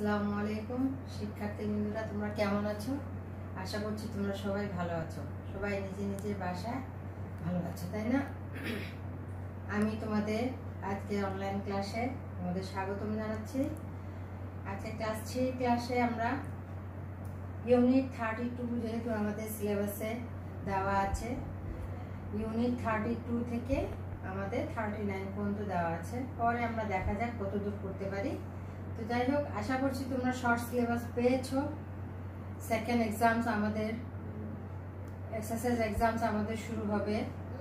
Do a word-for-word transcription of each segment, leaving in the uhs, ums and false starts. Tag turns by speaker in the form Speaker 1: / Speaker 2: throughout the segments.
Speaker 1: আসসালামু আলাইকুম শিক্ষার্থীবৃন্দরা, তোমরা কেমন আছো? আশা করছি তোমরা সবাই ভালো আছো। সবাই নিজে নিজের বাসায় ভালো আছো, তাই না? আমি তোমাদের আজকে অনলাইন ক্লাসে তোমাদের স্বাগতম জানাচ্ছি। আজকে ক্লাস থ্রি ক্লাসে আমরা ইউনিট থার্টি টু যেহেতু আমাদের সিলেবাসে দেওয়া আছে, ইউনিট থার্টি টু থেকে আমাদের থার্টি নাইন পর্যন্ত দেওয়া আছে। পরে আমরা দেখা যাক কত দূর করতে পারি। তো যাই হোক, আশা করছি তোমরা শর্ট সিলেবাস পেয়েছো। সেকেন্ড এক্সামস আমাদের এক্সারসাইজ এক্সামস আমাদের শুরু হবে।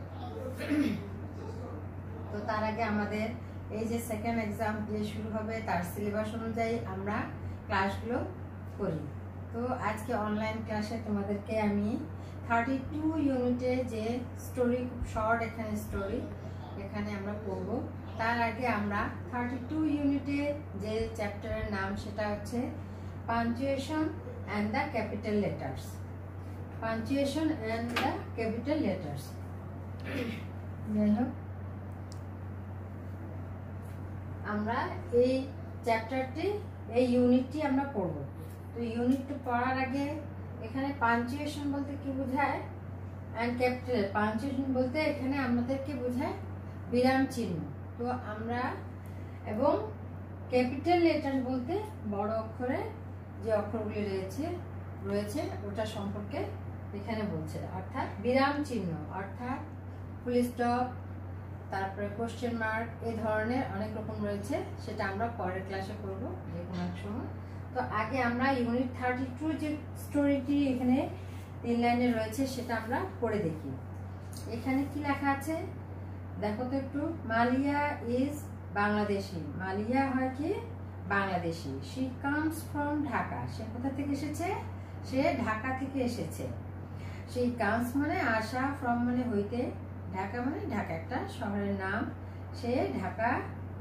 Speaker 1: তো তার আগে আমাদের এই যে সেকেন্ড এক্সাম যে শুরু হবে তার সিলেবাস অনুযায়ী আমরা ক্লাসগুলো করি। তো আজকে অনলাইন ক্লাসে তোমাদেরকে আমি থার্টি টু ইউনিটে যে স্টোরি, খুব শর্ট এখানে স্টোরি এখানে আমরা পড়বো। তার আগে আমরা থার্টি টু ইউনিটে যে চ্যাপ্টারের নাম সেটা হচ্ছে punctuation and the capital letters. Punctuation and the capital letters. যাই হোক, আমরা এই চ্যাপ্টারটি এই ইউনিটটি আমরা পড়ব। তো ইউনিটটি পড়ার আগে এখানে পাঞ্চুয়েশন বলতে কি বোঝায় অ্যান্ড ক্যাপিটাল, পাঞ্চুয়েশন বলতে এখানে আমাদেরকে বোঝায় বিরাম চিহ্ন। তো আমরা এবং ক্যাপিটাল লেটার বলতে বড় অক্ষরে যে অক্ষরগুলি রয়েছে রয়েছে ওটা সম্পর্কে এখানে বলছে, অর্থাৎ বিরাম চিহ্ন, অর্থাৎ ফুল স্টপ, তারপরে কোশ্চেন মার্ক, এই ধরনের অনেক রকম রয়েছে। সেটা আমরা পরের ক্লাসে করব যে কোনো এক সময়। তো আগে আমরা ইউনিট থার্টি টু যে স্টোরিটি এখানে তিন লাইনে রয়েছে সেটা আমরা পড়ে দেখি। এখানে কি লেখা আছে দেখো তো একটু। মালিয়া ইজ বাংলাদেশি। মালিয়া হয় কি Bangladeshi. She comes from Dhaka. সে কোথা থেকে এসেছে? সে ঢাকা থেকে এসেছে। শি কামস মানে আসা, ফ্রম মানে হইতে, ঢাকা মানে ঢাকা একটা শহরের নাম। সে Dhaka,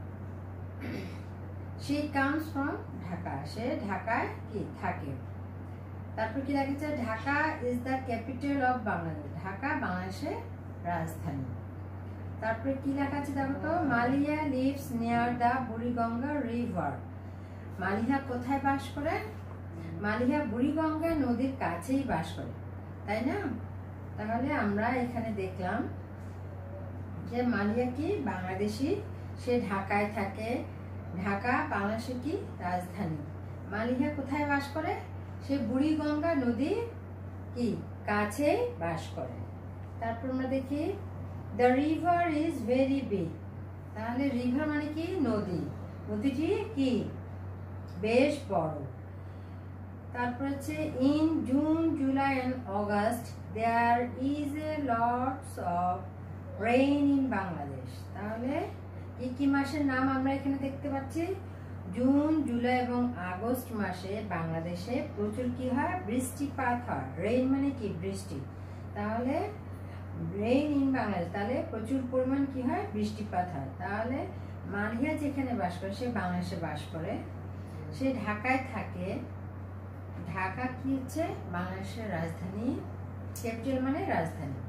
Speaker 1: she comes from Dhaka, সে ঢাকায় কি থাকে। তারপর কি লেখা আছে? Dhaka is the capital of Bangladesh. Dhaka বাংলাদেশের রাজধানী। তারপরে কি লেখা আছে দেখো তো। Malia lives near the Buriganga river. Maliha কোথায় বাস করে? মালিহা বুড়িগঙ্গা নদীর কাছেই বাস করে, তাই না? তাহলে আমরা এখানে দেখলাম যে মালিয়া কি বাংলাদেশি, সে ঢাকায় থাকে। ঢাকা বাংলাদেশের কি রাজধানী। মালিহা কোথায় বাস করে? সে বুড়িগঙ্গা নদীর কি কাছেই বাস করে। তারপর আমরা দেখি the river is very big. তাহলে রিভার মানে কি নদী, নদীটি কি বেশ বড়। তারপর হচ্ছে in June July and August there is a lots of rain in Bangladesh. তাহলে কি কি মাসের নাম আমরা এখানে দেখতে পাচ্ছি? জুন, জুলাই এবং আগস্ট মাসে বাংলাদেশে প্রচুর কি হয়? বৃষ্টিপাত হয়। রেইন মানে কি বৃষ্টি। তাহলে রেইন ইন বাংলাদেশ, তাহলে প্রচুর পরিমাণ কি হয়? বৃষ্টিপাত হয়। তাহলে মালিয়া যেখানে বাস করে সে বাংলাদেশে বাস করে, সে ঢাকায় থাকে। ঢাকা কি হচ্ছে বাংলাদেশের রাজধানী, ক্যাপিটাল মানে রাজধানী।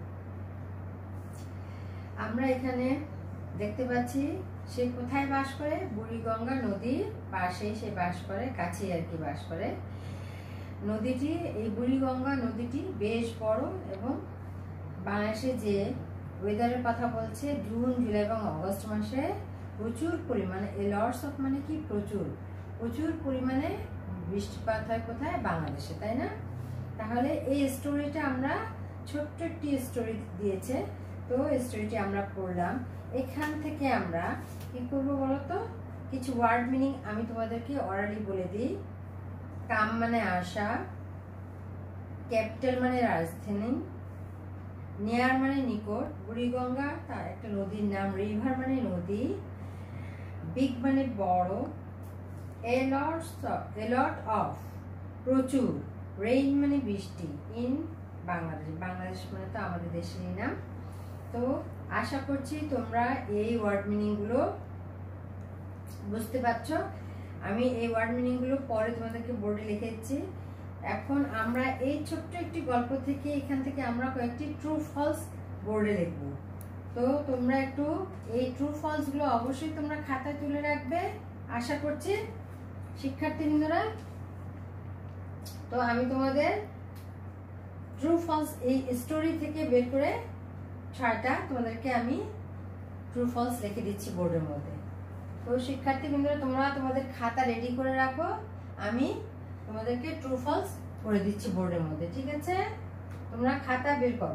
Speaker 1: আমরা এখানে দেখতে পাচ্ছি সে কোথায় বাস করে? বুড়িগঙ্গা নদীর পাশে সে বাস করে, কাছেই আর কি বাস করে। নদীটি, এই বুড়িগঙ্গা নদীটি বেশ বড় এবং বাংলাদেশে যে ওয়েদারের কথা বলছে জুন, জুলাই এবং অগস্ট মাসে প্রচুর পরিমাণে, এ লটস অফ মানে কি প্রচুর, প্রচুর পরিমাণে বৃষ্টিপাত হয় কোথায়? বাংলাদেশে, তাই না? তাহলে এই স্টোরিটা আমরা ছোট্ট একটি স্টোরি দিয়েছে, তো স্টোরিটি আমরা পড়লাম। এখান থেকে আমরা কি করবো বলতো? কিছু ওয়ার্ড মিনিং আমি তোমাদেরকে অরালি বলে দিই। কাম মানে আসা, ক্যাপিটাল মানে রাজধানী, নিয়ার মানে নিকট, বুড়িগঙ্গা তার একটা নদীর নাম, রিভার মানে নদী, বিগ মানে বড়, এ লট অফ প্রচুর, রেইন মানে বৃষ্টি, ইন বাংলাদেশ, বাংলাদেশ মানে তো আমাদের দেশেরই নাম। তো আশা করছি তোমরা এই ওয়ার্ড মিনিংগুলো বুঝতে পারছো। আমি এই ওয়ার্ড মিনিংগুলো পরে তোমাদেরকে বোর্ডে লিখে দিচ্ছি। এখন আমরা এই ছোট্ট একটি গল্প থেকে এখান থেকে আমরা কয়েকটি ট্রু ফলস বোর্ডে লিখব। তো তোমরা একটু এই ট্রু ফলস গুলো অবশ্যই তোমরা খাতায় তুলে রাখবে। আশা করছি শিক্ষার্থীবৃন্দরা, তো আমি তোমাদের ট্রু ফলস এই স্টোরি থেকে বের করে ছয়টা তোমাদেরকে আমি ট্রু ফলস লিখে দিচ্ছি বোর্ডের মধ্যে। তো শিক্ষার্থীবৃন্দরা, তোমরা তোমাদের খাতা রেডি করে রাখো, আমি তোমাদেরকে ট্রু ফলস করে দিচ্ছি বোর্ডের মধ্যে, ঠিক আছে? তোমরা খাতা বের করো।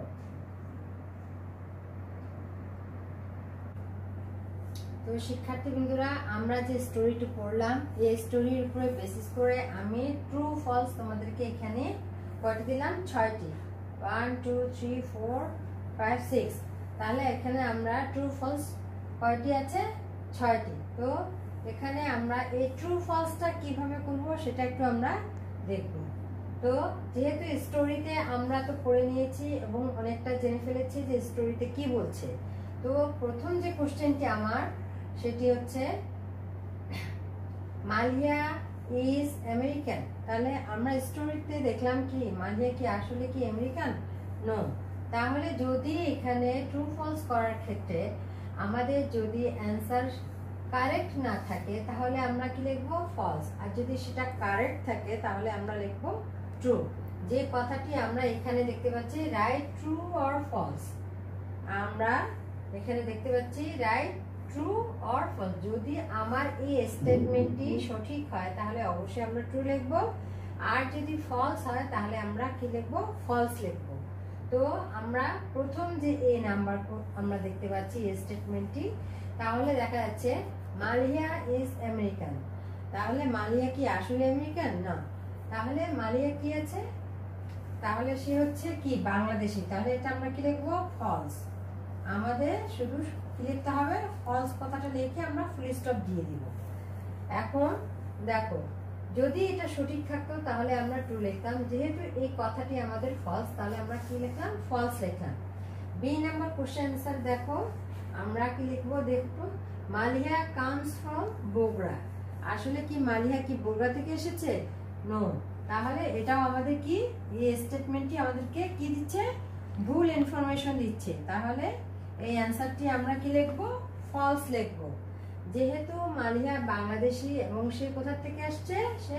Speaker 1: তো শিক্ষার্থীবৃন্দরা, আমরা যে স্টোরিটি পড়লাম এই স্টোরির উপরে বেসিস করে আমি ট্রু ফলস তোমাদেরকে এখানে কয়টি দিলাম? ছয়টি। One two three four five six. তাহলে এখানে আমরা ট্রু ফলস কয়টি আছে? ছয়টি। তো এখানে আমরা এই ট্রু ফলসটা কিভাবে করব সেটা একটু আমরা দেখব। তো যেহেতু স্টোরিতে আমরা তো পড়ে নিয়েছি এবং অনেকটা জেনে ফেলেছি যে স্টোরিতে কি বলছে, তো প্রথম যে কোশ্চেনটি আমার সেটি হচ্ছে মালিয়া ইজ আমেরিকান। তাহলে আমরা স্টোরিতে দেখলাম কি মালিয়া কি আসলে কি আমেরিকান? নো। তাহলে যদি এখানে ট্রু ফলস করার ক্ষেত্রে আমাদের যদি অ্যান্সার কারেক্ট না থাকে তাহলে আমরা কি লিখবো? ফলস। আর যদি সেটা কারেক্ট থাকে তাহলে আমরা লিখবো ট্রু। যে কথাটি আমরা এখানে দেখতে পাচ্ছি রাইট, ট্রু অর ফলস, আমরা এখানে দেখতে পাচ্ছি রাইট, ট্রু অর ফলস। যদি আমার এই স্টেটমেন্টটি সঠিক হয় তাহলে অবশ্যই আমরা ট্রু লিখব, আর যদি ফলস হয় তাহলে আমরা কি লিখব? ফলস লিখব। তো আমরা প্রথম যে এ নাম্বার আমরা দেখতে পাচ্ছি এই স্টেটমেন্টটি, তাহলে দেখা যাচ্ছে মালিয়া ইজ আমেরিকান। তাহলে মালিয়া কি আসলে আমেরিকান? না। তাহলে মালিয়া কি আছে? তাহলে সে হচ্ছে কি বাংলাদেশি। তাহলে এটা আমরা কি লিখব? ফলস। আমাদের শুধু কি লিখতে হবে? ফলস কথাটা লিখে আমরা ফুল স্টপ দিয়ে দিব। এখন দেখো, যদি এটা সঠিক থাকতো তাহলে আমরা ট্রু লিখতাম, যেহেতু এই কথাটি আমাদের ফলস তাহলে আমরা কি লিখলাম? ফলস লিখলাম। বি নাম্বার কোশ্চেন আনসার দেখো, আমরা কি লিখবো? দেখো, মালিয়া কামস ফ্রম বগুড়া। আসলে কি মালিয়া কি বগুড়া থেকে এসেছে? নো। তাহলে এটাও আমাদের কি এই স্টেটমেন্টটি আমাদেরকে কি দিচ্ছে? ভুল ইনফরমেশন দিচ্ছে। তাহলে এই অ্যান্সারটি আমরা কি লিখবো? ফলস লিখবো। যেহেতু মালিয়া বাংলাদেশি এবং সে কোথা থেকে আসছে? সে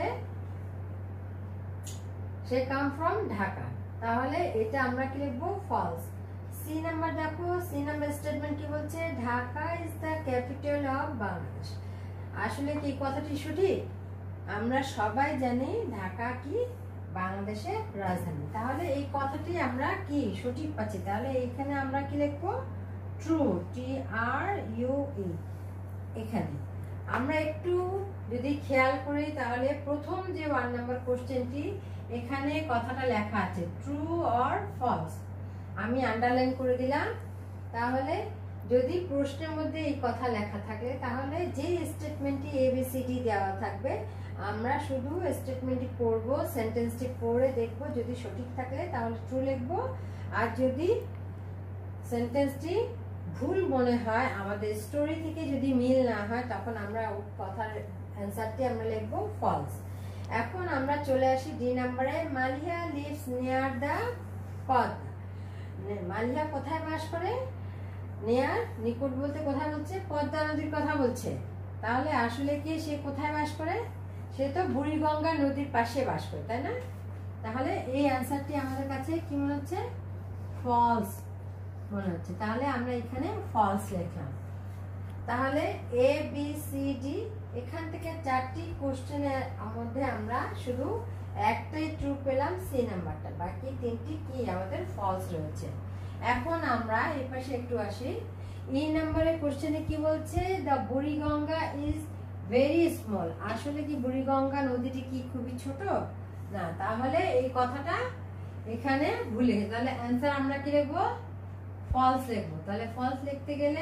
Speaker 1: সে কাম ফ্রম ঢাকা। তাহলে এটা আমরা কি লিখবো? ফলস। সি নাম্বার দেখো, সি নাম্বার স্টেটমেন্ট কি বলছে? Dhaka is the capital of Bangladesh. আসলে কি কথাটি সঠিক? আমরা সবাই জানি ঢাকা কি বাংলাদেশের রাজধানী। তাহলে এই কথাটি আমরা কি সঠিক পাচ্ছি। তাহলে এখানে আমরা কি লিখবো? True, T R U E. এখানে আমরা একটু যদি খেয়াল করি তাহলে প্রথম যে ওয়ান নাম্বার কোশ্চেনটি এখানে কথাটা লেখা আছে ট্রু অর ফলস, আমি আন্ডারলাইন করে দিলাম। তাহলে যদি প্রশ্নের মধ্যে এই কথা লেখা থাকে তাহলে যে স্টেটমেন্টটি এবিসিডি দেওয়া থাকবে আমরা শুধু স্টেটমেন্টটি পড়বো, সেন্টেন্সটি পড়ে দেখবো, যদি সঠিক থাকে তাহলে ট্রু লিখবো, আর যদি সেন্টেন্সটি ভুল মনে হয় আমাদের স্টোরি থেকে যদি মিল না হয় তখন আমরা কথার অ্যান্সারটি আমরা লিখবো ফলস। এখন আমরা চলে আসি ডি নাম্বারে, Malia lives near the Padma. মালিয়া কোথায় বাস করে? নিয়ার, নিকট বলতে কোথায় বলছে? পদ্মা নদীর কথা বলছে। তাহলে আসলে কি সে কোথায় বাস করে? সে তো বুড়িগঙ্গা নদীর পাশে বাস করে, তাই না? তাহলে এই অ্যান্সারটি আমাদের কাছে কি মনে হচ্ছে? ফলস মনে হচ্ছে। তাহলে আমরা এখানে ফলস লিখলাম। তাহলে এ বি সি ডি এখান থেকে চারটি কোশ্চেনের মধ্যে আমরা শুধু একটাই ট্রু পেলাম, সি নাম্বারটা, বাকি তিনটি কি আমাদের ফলস রয়েছে। এখন আমরা এই পাশে একটু আসি। ই নাম্বারের কোশ্চেনে কি বলছে? The Buriganga is very small. আসলে কি বুড়িগঙ্গা নদীটি কি খুবই ছোট? না। তাহলে এই কথাটা এখানে ভুলে গেছে। তাহলে অ্যান্সার আমরা কি লিখবো? ফলস লিখবো। তাহলে ফলস লিখতে গেলে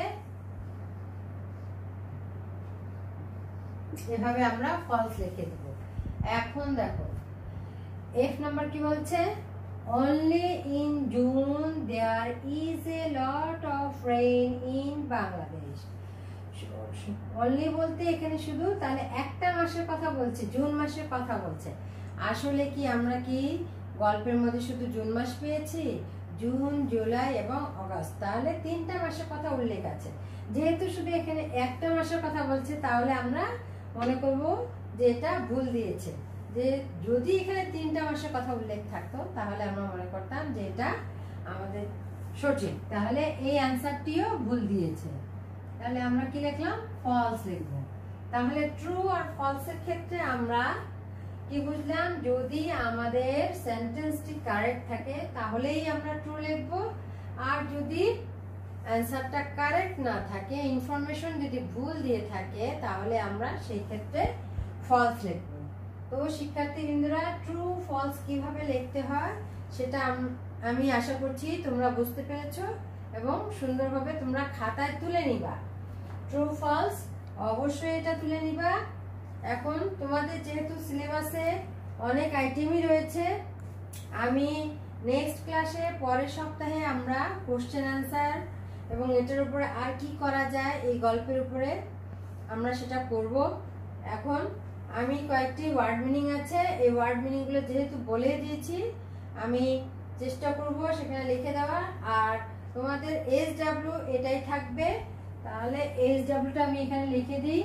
Speaker 1: এভাবে আমরা ফলস লিখে দেব। এখন দেখো এফ নাম্বার কি বলছে? only in June there is a lot of rain in Bangladesh. only বলতে এখানে শুধু তাহলে একটা মাসের কথা বলছে, জুন মাসের কথা বলছে। আসলে কি আমরা কি গল্পের মধ্যে শুধু জুন মাস পেয়েছি? জুন, জুলাই এবং অগাস্ট, তাহলে তিনটা মাসের কথা উল্লেখ আছে। যেহেতু শুধু এখানে একটা মাসের কথা বলছে তাহলে আমরা মনে করব যে এটা ভুল দিয়েছে। যে যদি এখানে তিনটা মাসের কথা উল্লেখ থাকতো তাহলে আমরা মনে করতাম যে এটা আমাদের সঠিক, তাহলে এই অ্যান্সারটিও ভুল দিয়েছে। তাহলে আমরা কি লিখলাম? ফলস লিখবো। তাহলে ট্রু আর ফলসের ক্ষেত্রে আমরা কি বুঝলাম? যদি আমাদের সেন্টেন্সটি কারেক্ট থাকে তাহলেই আমরা ট্রু লিখবো, আর যদি অ্যান্সারটা কারেক্ট না থাকে, ইনফরমেশন যদি ভুল দিয়ে থাকে, তাহলে আমরা সেই ক্ষেত্রে ফলস লিখবো। তো শিক্ষার্থীবৃন্দরা, ট্রু ফলস কিভাবে লিখতে হয় সেটা আমি আশা করছি তোমরা বুঝতে পেরেছো এবং সুন্দরভাবে তোমরা খাতায় তুলে নিবা। ট্রু ফলস অবশ্যই এটা তুলে নিবা। এখন তোমাদের যেহেতু সিলেবাসে অনেক আইটেমই রয়েছে, আমি নেক্সট ক্লাসে পরের সপ্তাহে আমরা কোশ্চেন আনসার এবং এটার উপরে আর কি করা যায় এই গল্পের উপরে আমরা সেটা করব। এখন আমি কয়েকটি ওয়ার্ড মিনিং আছে, এই ওয়ার্ড মিনিংগুলো যেহেতু বলে দিয়েছি, আমি চেষ্টা করব সেখানে লিখে দেওয়ার। আর তোমাদের এস ডাব্লিউ এটাই থাকবে, তাহলে এস ডাব্লিউটা আমি এখানে লিখে দিই।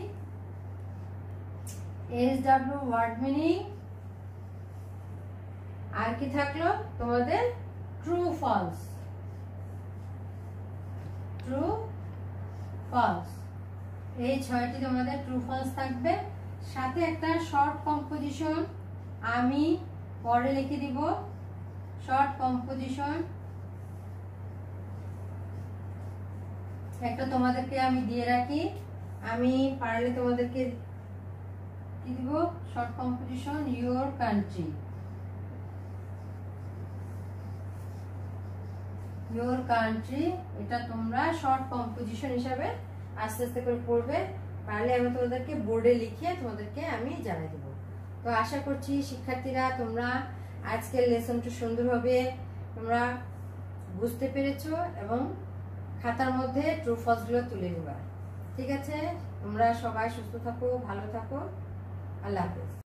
Speaker 1: S W word meaning. আর কি থাকলো তোমাদের? True false. ট্রু ফলস, এই ছয়টি তোমাদের ট্রু ফলস থাকবে। সাথে একটা শর্ট কম্পোজিশন আমি পরে লিখে দিব। শর্ট কম্পোজিশন একটা তোমাদেরকে আমি দিয়ে রাখি, আমি পারলে তোমাদেরকে কি দিব? Short composition your country. Your country এটা তোমরা শর্ট কম্পোজিশন হিসাবে আস্তে আস্তে করে পড়বে, পারলে আমি তোমাদেরকে বোর্ডে লিখিয়ে তোমাদেরকে আমি জানিয়ে দেবো। তো আশা করছি শিক্ষার্থীরা তোমরা আজকের লেসনটা সুন্দরভাবে তোমরা বুঝতে পেরেছো এবং খাতার মধ্যে ট্রু ফলস গুলো তুলে নিবা। ঠিক আছে, তোমরা সবাই সুস্থ থাকো, ভালো থাকো, আল্লাহ হাফেজ।